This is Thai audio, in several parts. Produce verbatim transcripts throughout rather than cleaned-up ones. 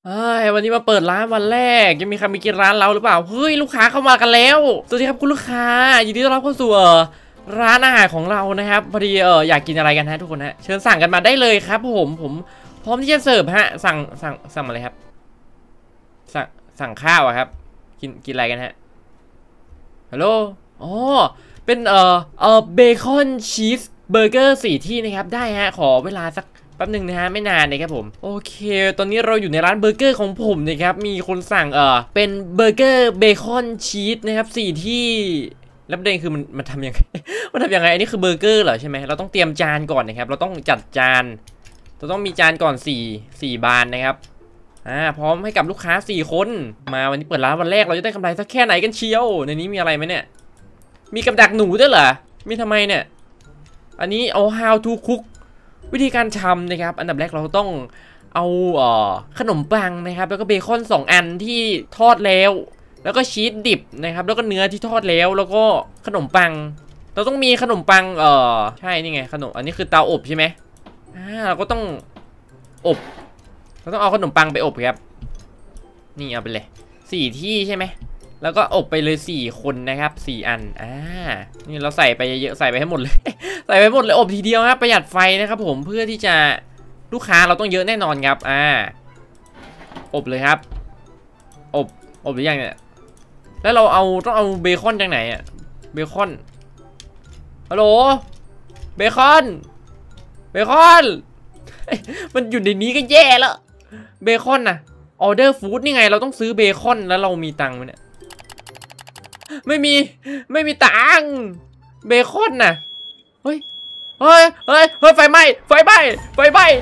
เฮ้ยวันนี้มาเปิดร้านวันแรกจะมีใครมากินร้านเราหรือเปล่าเฮ้ยลูกค้าเข้ามากันแล้วสวัสดีครับคุณลูกค้ายินดีต้อนรับเข้าสู่ร้านอาหารของเรานะครับพอดีเอออยากกินอะไรกันฮะทุกคนฮะเชิญสั่งกันมาได้เลยครับผมผมพร้อมที่จะเสิร์ฟฮะสั่งสั่งสั่งอะไรครับสั่งสั่งข้าวอะครับกินกินอะไรกันฮะฮัลโหลอ๋อเป็นเอ่อเอ่อเบคอนชีสเบอร์เกอร์สี่ที่นะครับได้ฮะขอเวลาสักแป๊บหนึ่งนะฮะไม่นานนะครับผมโอเคตอนนี้เราอยู่ในร้านเบอร์เกอร์ของผมนะครับมีคนสั่งเออเป็นเบอร์เกอร์เบคอนชีสนะครับสี่ที่แล้วประเด็นคือมันมันทำยังไง มันทำยังไงอันนี้คือเบอร์เกอร์เหรอใช่ไหมเราต้องเตรียมจานก่อนนะครับเราต้องจัดจานเราต้องมีจานก่อนสี่ สี่บานนะครับอ่าพร้อมให้กับลูกค้าสี่คนมาวันนี้เปิดร้านวันแรกเราจะได้กำไรสักแค่ไหนกันเชียวในนี้มีอะไรไหมเนี่ยมีกับดักหนูด้วยเหรอมีทำไมเนี่ยอันนี้เอา how to cookวิธีการทำนะครับอันดับแรกเราต้องเอาเอ่อขนมปังนะครับแล้วก็เบคอนสองอันที่ทอดแล้วแล้วก็ชีสดิบนะครับแล้วก็เนื้อที่ทอดแล้วแล้วก็ขนมปังเราต้องมีขนมปังเอ่อใช่นี่ไงขนมอันนี้คือเตาอบใช่ไหมอ่าเราก็ต้องอบเราต้องเอาขนมปังไปอบครับนี่เอาไปเลยสี่ที่ใช่ไหมแล้วก็อบไปเลยสี่คนนะครับสี่อันอ่านี่เราใส่ไปเยอะๆใส่ไปให้หมดเลย ใส่ไปหมดเลยอบทีเดียวครับประหยัดไฟนะครับผมเพื่อที่จะลูกค้าเราต้องเยอะแน่นอนครับอ่าอบเลยครับอบอบหรือยังเนี่ยแล้วเราเอาต้องเอาเบคอนจากไหนอ่ะเบคอนฮัลโหลเบคอนเบคอนมันอยู่ในนี้ก็แย่แล้วเบคอนนะออเดอร์ฟู้ดนี่ไงเราต้องซื้อเบคอนแล้วเรามีตังค์ไหมเนี่ยไม่มีไม่มีตังค์เบคอนน่ะเฮ้ยเฮ้ยเฮ้ยเฮ้ยไฟไหม้ไฟไหม้ไฟไหม้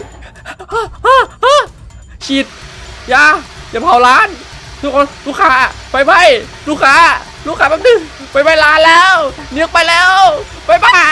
ฉีดยาอย่าเผาร้านทุกคนลูกค้าไฟไหม้ลูกค้าลูกค้าแป๊บนึงไฟไหม้ร้านแล้วเนื้อไปแล้วไฟไหม้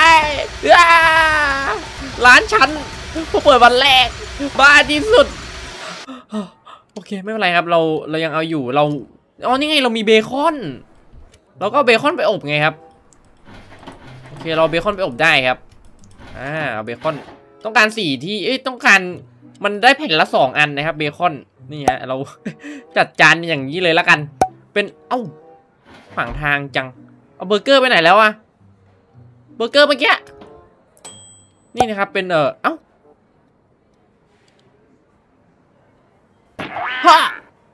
ร้านฉันพอเปิดวันแรกบ้าที่สุดโอเคไม่เป็นไรครับเราเรายังเอาอยู่เราอ๋อนี่ไงเรามีเบคอนเราก็เบคอนไปอบไงครับโอเคเราเบคอนไปอบได้ครับอ่าเอาเบคอนต้องการสี่ที่เอ้ยต้องการมันได้แผ่นละสองอันนะครับเบคอนนี่ฮะเรา จัดจานอย่างนี้เลยละกันเป็นเอ้าฝั่งทางจังเอาเบอร์เกอร์ไปไหนแล้วอะเบอร์เกอร์เมื่อกี้นี่นะครับเป็นเออเอ้าฮะ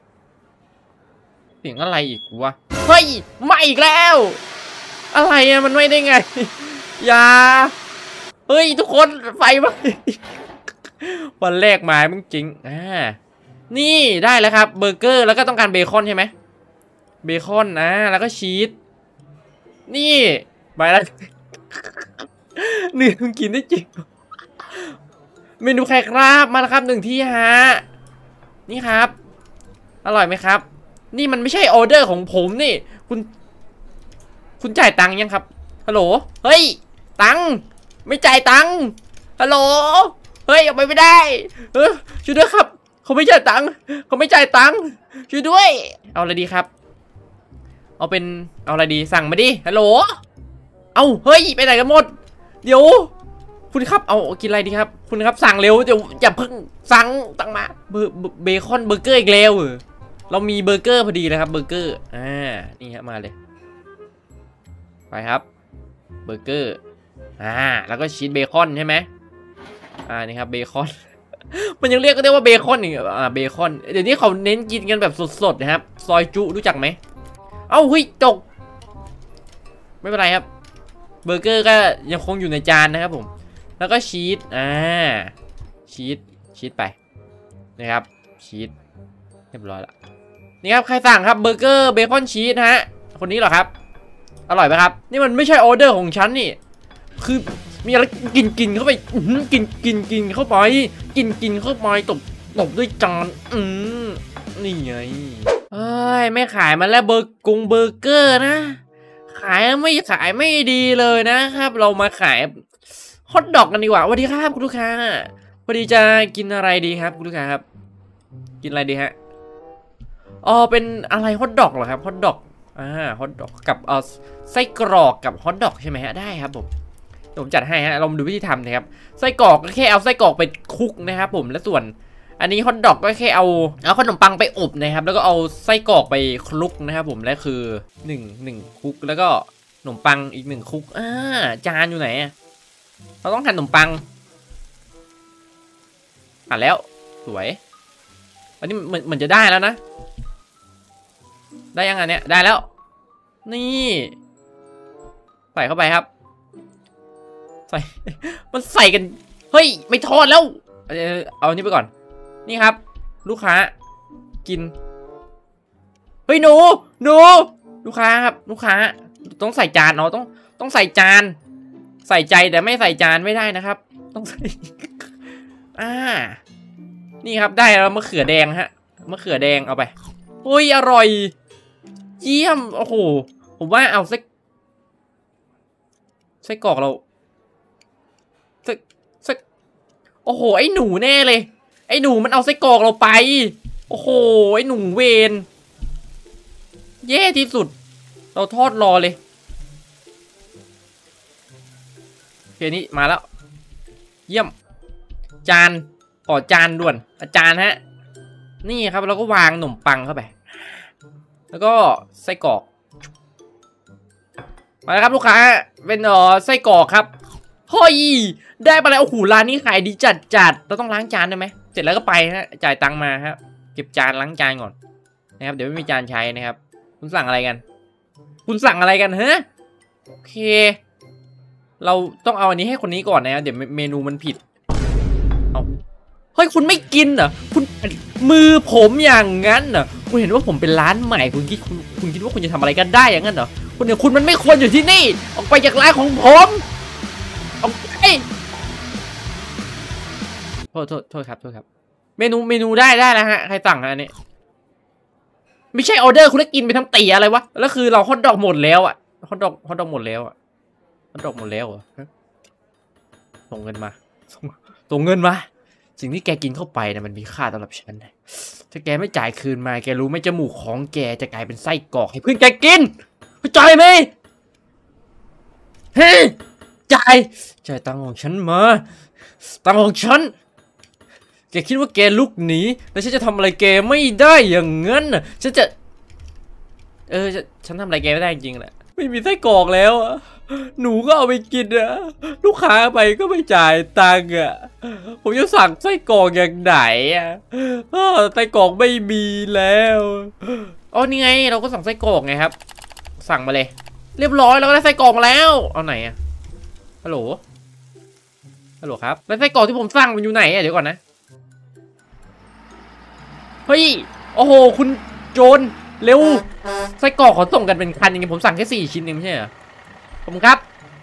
เสียงอะไรอีกวะเฮ้ยไม่อีกแล้วอะไรอะมันไม่ได้ไงอย่าเฮ้ยทุกคนไฟไหม้วันแรกมามึงจริงอ่านี่ได้แล้วครับเบอร์เกอร์แล้วก็ต้องการเบคอนใช่ไหมเบคอนนะแล้วก็ชีสนี่ไปแล้วเนื้อมึงกินได้จริงเมนูใครครับมาแล้วครับหนึ่งที่ฮะนี่ครับอร่อยไหมครับนี่มันไม่ใช่ออเดอร์ของผมนี่คุณคุณจ่ายตังค์ยังครับฮัลโหลเฮ้ยตังค์ไม่จ่ายตังค์ฮัลโหลเฮ้ยออกไปไม่ได้เออช่วยด้วยครับเขาไม่จ่ายตังค์เขาไม่จ่ายตังค์ช่วยด้วยเอาอะไรดีครับเอาเป็นเอาอะไรดีสั่งมาดิฮัลโหลเอาเฮ้ยไปไหนกันหมดเดี๋ยวคุณครับเอากินอะไรดีครับคุณครับสั่งเร็วเดี๋ยวอย่าเพิ่งสั่งตังมาเบอร์เบคอนเบอร์เกอร์อีกแล้วเรามีเบอร์เกอร์พอดีเลยครับเบอร์เกอร์อ่านี่ครับมาเลยไปครับเบอร์เกอร์อ่าแล้วก็ชีสเบคอนใช่ไหมอ่านี่ครับเบคอน มันยังเรียกก็ได้ว่าเบคอนอีกอ่าเบคอนเดี๋ยวนี้เขาเน้นกินกันแบบสดๆนะครับซอยจุรู้จักไหมเอ้าเฮ้ยตกไม่เป็นไรครับเบอร์เกอร์ก็ยังคงอยู่ในจานนะครับผมแล้วก็ชีสอ่าชีสชีสไปนะครับชีสเรียบร้อยละนี่ครับใครสั่งครับเบอร์เกอร์เบคอนชีสฮะคนนี้เหรอครับอร่อยไหมครับนี่มันไม่ใช่ออเดอร์ของฉันนี่คือมีอะไรกินกินเข้าไปกินกินกินเข้าไปกินกินเข้าไปตบตบด้วยจานอืมนี่ไงเอ้ยไม่ขายมาแล้วเบอร์กงเบอร์เกอร์นะขายไม่ขายไม่ดีเลยนะครับเรามาขายฮอทดอกกันดีกว่าสวัสดีครับคุณลูกค้าพอดีจะกินอะไรดีครับคุณลูกค้าครับกินอะไรดีฮะอ๋อเป็นอะไรฮอทดอกเหรอครับฮอทดอกอ่าฮอทดอกกับเอ่อไส้กรอกกับฮอทดอกใช่ไหมฮะได้ครับผมผมจัดให้ฮะเรามาดูวิธีทำนะครับไส้กรอกก็แค่เอาไส้กรอกไปคลุกนะครับผมและส่วนอันนี้ฮอทดอกก็แค่เอาเอาขนมปังไปอบนะครับแล้วก็เอาไส้กรอกไปคลุกนะครับผมและคือหนึ่งหนึ่งคลุกแล้วก็ขนมปังอีกหนึ่งคลุกอ่าจานอยู่ไหนเราต้องหั่นขนมปังหั่นแล้วสวยอันนี้เหมือนเหมือนจะได้แล้วนะได้ยังไงเนี่ยได้แล้วนี่ใส่เข้าไปครับใส่มันใส่กันเฮ้ยไม่ทอดแล้วเอาอันนี้ไปก่อนนี่ครับลูกค้ากินเฮ้ยหนูหนูลูกค้าครับลูกค้าต้องใส่จานเนาะต้องต้องใส่จานใส่ใจแต่ไม่ใส่จานไม่ได้นะครับต้องใส่อ่านี่ครับได้แล้วมะเขือแดงฮะมะเขือแดงเอาไปเฮ้ยอร่อยเยี่ยมโอ้โหผมว่าเอาไส้ไส้กรอกเราไส้ไส้โอ้โหไอ้หนูแน่เลยไอ้หนูมันเอาไส้กรอกเราไปโอ้โหไอ้หนูเวนแย่ที่สุดเราทอดรอเลยโอเคนี้มาแล้วเยี่ยมจานขอจานด่วนอาจารย์ฮะนี่ครับเราก็วางขนมปังเข้าไปแล้วก็ไส้กรอกมาแล้วครับลูกค้าเป็นเออไส้กรอกครับเฮ้ยได้มาแล้วโอ้โหร้านนี้ขายดีจัดจัดเราต้องล้างจานได้ไหมเสร็จแล้วก็ไปฮะจ่ายตังค์มาครับเก็บจานล้างจานก่อนนะครับเดี๋ยวไม่มีจานใช้นะครับคุณสั่งอะไรกันคุณสั่งอะไรกันฮะโอเคเราต้องเอาอันนี้ให้คนนี้ก่อนนะครับเดี๋ยวเมนูมันผิดเอาเฮ้ยคุณไม่กินเหรอคุณมือผมอย่างนั้นเหรอคุณเห็นว่าผมเป็นร้านใหม่คุณคิดคุณคุณคิดว่าคุณจะทำอะไรกันได้อย่างนั้นเหรอคุณเนี่ยคุณมันไม่ควรอยู่ที่นี่ออกไปจากร้านของผมออกไปโทษโทษโทษครับโทษครับเมนูเมนูได้ได้แล้วฮะใครสั่งอันนี้ไม่ใช่ออเดอร์คุณได้กินไปทั้งตีอะไรวะแล้วคือเราฮอทดอกหมดแล้วอะฮอทดอกฮอทดอกหมดแล้วอะฮอทดอกหมดแล้วเหรอส่งเงินมาส่งส่งเงินมาสิ่งที่แกกินเข้าไปเนี่ยมันมีค่าสำหรับฉันถ้าแกไม่จ่ายคืนมาแกรู้ไหมจมูกของแกจะกลายเป็นไส้กรอกให้เพื่อนแกกินเข้าใจไหมเฮ้ยจ่ายจ่ายตังค์ของฉันมาตังค์ของฉันแกคิดว่าแกลุกหนีแล้วฉันจะทำอะไรแกไม่ได้อย่างงั้นน่ะฉันจะเออฉันทำอะไรแกไม่ได้จริงแหละไม่มีไส้กรอกแล้วหนูก็เอาไปกินอะลูกค้าไปก็ไม่จ่ายตังค์อะผมจะสั่งไส้กรอกอย่างไหนอะไส้กรอกไม่มีแล้วอ๋อนี่ไงเราก็สั่งไส้กรอกไงครับสั่งมาเลยเรียบร้อยแล้วก็ได้ไส้กรอกมาแล้วเอาไหนอะฮัลโหลฮัลโหลครับแล้วไส้กรอกที่ผมสั่งมันอยู่ไหนอะเดี๋ยวก่อนนะเฮ้ยโอ้โหคุณโจรเร็วไส้กรอกขอส่งกันเป็นคันอย่างงี้ผมสั่งแค่สี่ชิ้นเองไม่ใช่เหรอผมครับ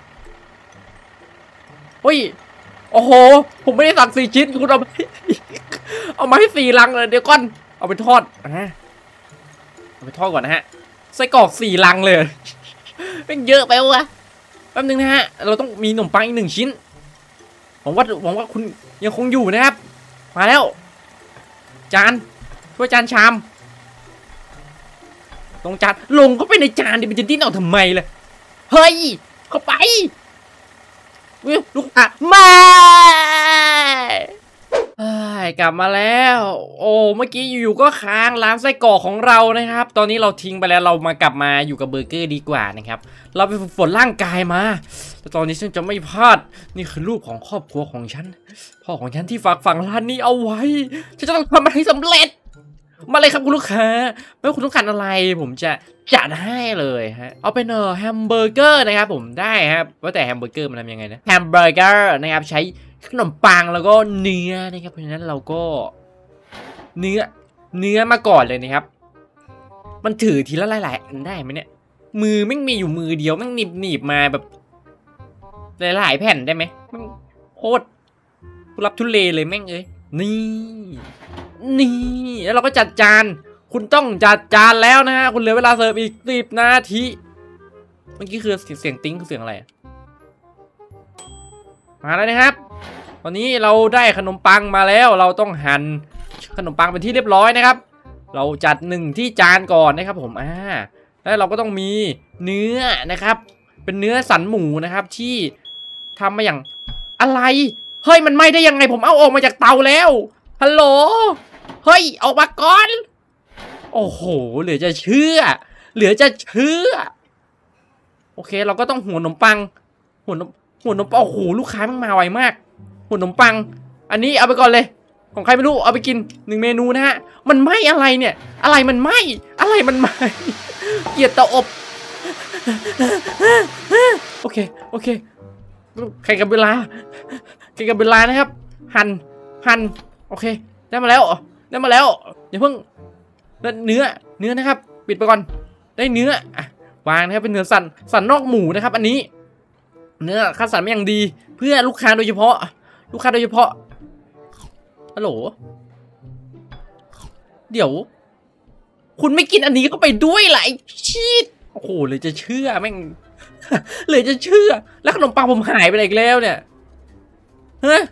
เฮ้ยโอ้โหผมไม่ได้สั่งสี่ชิ้นคุณเอาเอามาให้สี่ลังเลยเดี๋ยวก่อนเอาไปทอดนะเอาไปทอดก่อนนะฮะไส้กรอกสี่ลังเลยเป็นเยอะไปวะแป๊บนึงนะฮะเราต้องมีขนมปังอีกหนึ่งชิ้นผมว่าผมว่าคุณยังคงอยู่นะครับมาแล้วจานช่วยจานชามตรงจานลงเข้าไปในจานดิมันจะดิ้นออกทำไมล่ะเฮ้ยเข้าไปลูกค้าไม่กลับมาแล้วโอ้เมื่อกี้อยู่ๆก็ค้างร้านไส้กรอกของเรานะครับตอนนี้เราทิ้งไปแล้วเรามากลับมาอยู่กับเบอร์เกอร์ดีกว่านะครับเราไปฝึกฝนร่างกายมาแต่ตอนนี้ฉันจะไม่พลาดนี่คือรูปของครอบครัวของฉันพ่อของฉันที่ฝากฝังร้านนี้เอาไว้ฉันจะต้องทำมันให้สำเร็จมาเลยครับคุณลูกค้าไม่ว่าคุณต้องการอะไรผมจะจัดให้เลยฮะเอาเป็นเออแฮมเบอร์เกอร์นะครับผมได้ครับว่าแต่แฮมเบอร์เกอร์มันทำยังไงนะแฮมเบอร์เกอร์นะครับใช้ขนมปังแล้วก็เนื้อนะครับเพราะฉะนั้นเราก็เนื้อเนื้อมาก่อนเลยนะครับมันถือทีละหลายๆอันได้ไหมเนี่ยมือไม่มีอยู่มือเดียวแม่งหนีบหนีบมาแบบหลายๆแผ่นได้ไหมมันโคตรทุลักทุเลเลยแม่งเอ้ยนี่นี่แล้วเราก็จัดจานคุณต้องจัดจานแล้วนะฮะคุณเหลือเวลาเสิร์ฟอีกสิบนาทีเมื่อกี้คือเสียงติ้งคือเสียงอะไรมาแล้วนะครับตอนนี้เราได้ขนมปังมาแล้วเราต้องหั่นขนมปังเป็นที่เรียบร้อยนะครับเราจัดหนึ่งที่จานก่อนนะครับผมอ่าแล้วเราก็ต้องมีเนื้อนะครับเป็นเนื้อสันหมูนะครับที่ทำมาอย่างอะไรเฮ้ยมันไหม้ได้ยังไงผมเอาออกมาจากเตาแล้วฮัลโหลเฮ้ยออกมาก่อนโอ้โหเหลือจะเชื่อเหลือจะเชื่อโอเคเราก็ต้องหัวนมปังหัวนมหัวนมปังโอ้โหลูกค้ามันมาไวมากหัวนมปังอันนี้เอาไปก่อนเลยของใครไม่รู้เอาไปกินหนึ่งเมนูนะฮะมันไหม้อะไรเนี่ยอะไรมันไหม้อะไรมันไหม้เกลียดเตาอบโอเคโอเคใครกับเวลาใครกับเวลานะครับหั่นหั่นโอเคได้มาแล้วได้มาแล้วอย่าเพิ่งเนื้อเนื้อนะครับปิดไปก่อนได้เนื้ออ่ะวางนะครับเป็นเนื้อสันสันนอกหมูนะครับอันนี้เนื้อคัดสรรมาอย่างดีเพื่อลูกค้าโดยเฉพาะลูกค้าโดยเฉพาะฮัลโหลเดี๋ยวคุณไม่กินอันนี้ก็ไปด้วยไหลชีดโอ้โหเลยจะเชื่อแม่งเลยจะเชื่อแล้วขนมปังผมหายไปไหนอีกแล้วเนี่ยฮะ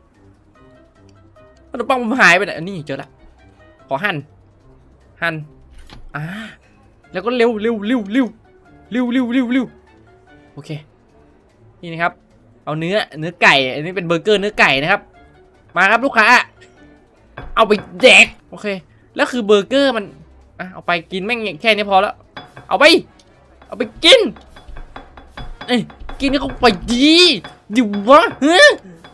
ขนมปังผมหายไปไหนอันนี้เจอละขอหั่นหั่นอ่าแล้วก็เร็วเร็วเร็วเร็วเร็วเร็วเร็วเร็วโอเคนี่นะครับเอาเนื้อเนื้อไก่อันนี้เป็นเบอร์เกอร์เนื้อไก่นะครับมาครับลูกค้าเอาไปแดกโอเคแล้วคือเบอร์เกอร์มันอ่ะเอาไปกินแม่งแค่นี้พอแล้วเอาไปเอาไปกินเอ้ยกินเข้าไปดีดิวะเฮ้ย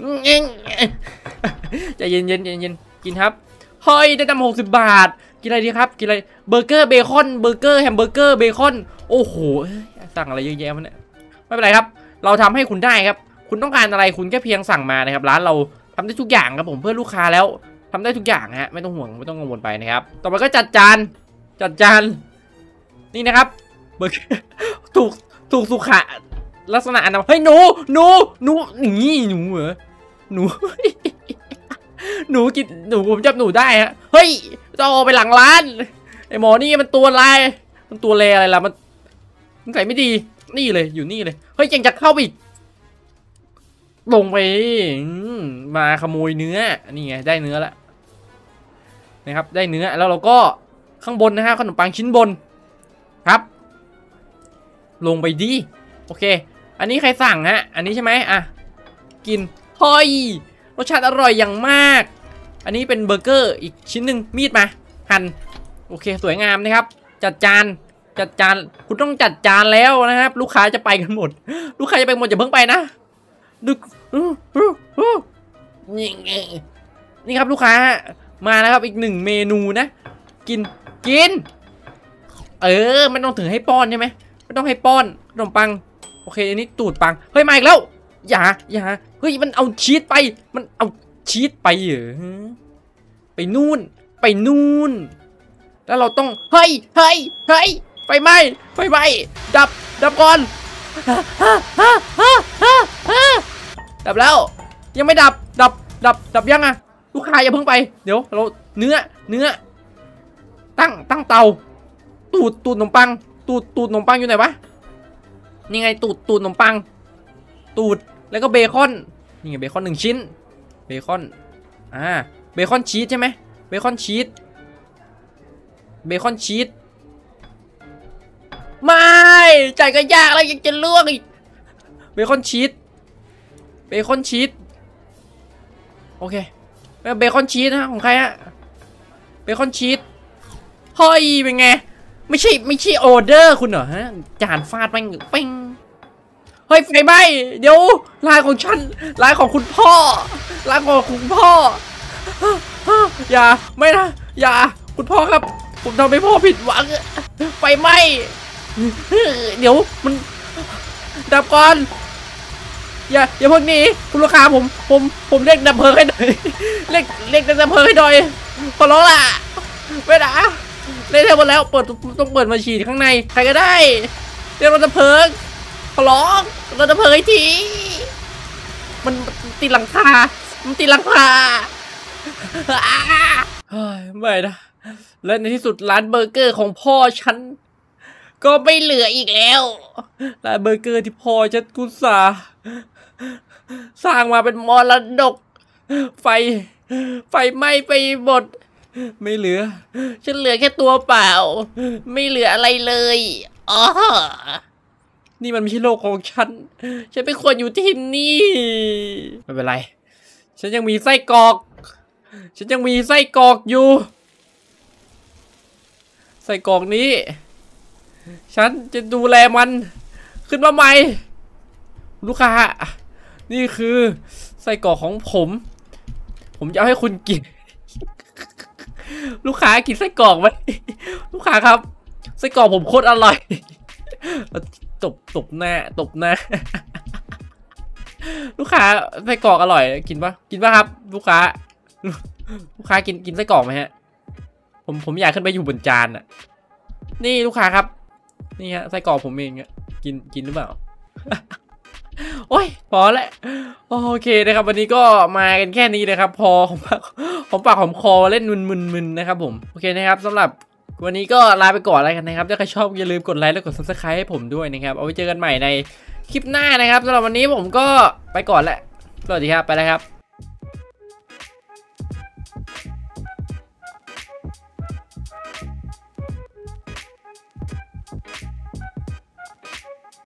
ใจเย็นเย็นเย็นเย็นกินครับเฮ้ยได้ตั้งหกสิบบาทกินอะไรดีครับกินอะไรเบอร์เกอร์เบคอนเบอร์เกอร์แฮมเบอร์เกอร์เบคอนโอ้โหสั่งอะไรเยอะแยะมันเนี่ยไม่เป็นไรครับเราทำให้คุณได้ครับคุณต้องการอะไรคุณแค่เพียงสั่งมานะครับร้านเราทำได้ทุกอย่างครับผมเพื่อลูกค้าแล้วทำได้ทุกอย่างฮะไม่ต้องห่วงไม่ต้องกังวลไปนะครับต่อไปก็จัดจานจัดจานนี่นะครับเบอร์ถูกถูกสุขะลักษณะอันนั้นเฮ้ยหนูหนูหนูนี่หนูเหรอหนูหนูกินหนูผมจับหนูได้ฮะเฮ้ยต้องเอาไปหลังร้านไอหมอนี่มันตัวลายมันตัวเลอะไรล่ะมันมันใส่ไม่ดีนี่เลยอยู่นี่เลยเฮ้ยยังจะเข้าไปอีกลงไปมาขโมยเนื้อนี่ไงได้เนื้อแล้วนะครับได้เนื้อแล้วเราก็ข้างบนนะฮะขนมปังชิ้นบนครับลงไปดีโอเคอันนี้ใครสั่งฮะอันนี้ใช่ไหมอ่ะกินเฮ้ยรสชาติอร่อยอย่างมากอันนี้เป็นเบอร์เกอร์อีกชิ้นหนึ่งมีดมาหั่นโอเคสวยงามนะครับจัดจานจัดจานคุณต้องจัดจานแล้วนะครับลูกค้าจะไปกันหมดลูกค้าจะไปหมดอย่าเพิ่งไปนะดูนี่นี่ครับลูกค้ามาแล้วครับอีกหนึ่งเมนูนะกินกินเออไม่ต้องถึงให้ป้อนใช่ไหมไม่ต้องให้ป้อนขนมปังโอเคอันนี้ตูดปังเฮ้ยมาอีกแล้วอย่าอย่าเฮ้ยมันเอาชีสไปมันเอาชีสไปเหรอไปนู่นไปนู่นแล้วเราต้องเฮ้ยเฮ้ยเฮ้ยไฟไหม้ไฟไหม้ดับดับก่อนดับแล้วยังไม่ดับดับดับดับยังอะลูกค้าอย่าเพิ่งไปเดี๋ยวเราเนื้อเนื้อตั้งตั้งเตาตูดตูดขนมปังตูดตูดขนมปังอยู่ไหนวะนี่ไงตูดตูดขนมปังตูดแล้วก็เบคอนนี่ไงเบคอนหนึ่งชิ้นเบคอนอ่าเบคอนชีสใช่ไหมเบคอนชีสเบคอนชีสไม่ใจก็ยากแล้วยังจะลวกอีกเบคอนชีสเบคอนชีสโอเคเบคอนชีสนะของใครฮะเบคอนชีสเฮ้ยเป็นไงไม่ใช่ไม่ใช่ออเดอร์คุณเหรอฮะจานฟาดไปปิ้งเฮ้ยไฟไหม้เดี๋ยวลายของฉันลายของคุณพ่อลายของคุณพ่ออย่าไม่นะอย่าคุณพ่อครับผมทำให้พ่อผิดหวังไฟไหม้เดี๋ยวมันดับก่อนอย่าอย่าเพิ่งหนีคุณลูกค้าผมผมผมเรียกดับเพลิงให้หน่อยเรียกเรียกดับเพลิงให้หน่อยขอร้องล่ะไม่นะเล่นหมดแล้วเปิดต้องเปิดมาฉีดข้างในใครก็ได้เรียกรถดับเพลิงขอร้องรถดับเพลิงให้ทีมันติดหลังคามันติดหลังคาไม่นะและในที่สุดร้านเบอร์เกอร์ของพ่อฉันก็ไม่เหลืออีกแล้วร้านเบอร์เกอร์ที่พ่อฉันกุศลสร้างมาเป็นมรดกไฟไฟไหม้ไปหมดไม่เหลือฉันเหลือแค่ตัวเปล่าไม่เหลืออะไรเลยอ๋อนี่มันไม่ใช่โลกของฉันฉันไม่ควรอยู่ที่นี่ไม่เป็นไรฉันยังมีไส้กรอกฉันยังมีไส้กรอกอยู่ไส้กรอกนี้ฉันจะดูแลมันขึ้นมาใหม่ลูกค้านี่คือไส้กรอกของผมผมจะเอาให้คุณกินลูกค้ากินไส้กรอกไหมลูกค้าครับไส้กรอกผมโคตรอร่อยตบตบหน้าตบหน้าลูกค้าไส้กรอกอร่อยกินปะกินปะครับลูกค้าลูกค้ากินกินไส้กรอกไหมฮะผมผมอยากขึ้นไปอยู่บนจานอ่ะนี่ลูกค้าครับนี่ฮะไส้กรอกผมเองอ่ะกินกินหรือเปล่าโอ้ยพอแล้วโอเคนะครับวันนี้ก็มากันแค่นี้นะครับพอของปากของปากของคอเล่นมึนๆนะครับผมโอเคนะครับสำหรับวันนี้ก็ลาไปก่อนแล้วกันนะครับถ้าใครชอบอย่าลืมกดไลค์และกด ซับสไครบ์ ให้ผมด้วยนะครับเอาไว้เจอกันใหม่ในคลิปหน้านะครับสำหรับวันนี้ผมก็ไปก่อนแหละสวัสดีครับไปแล้วครับ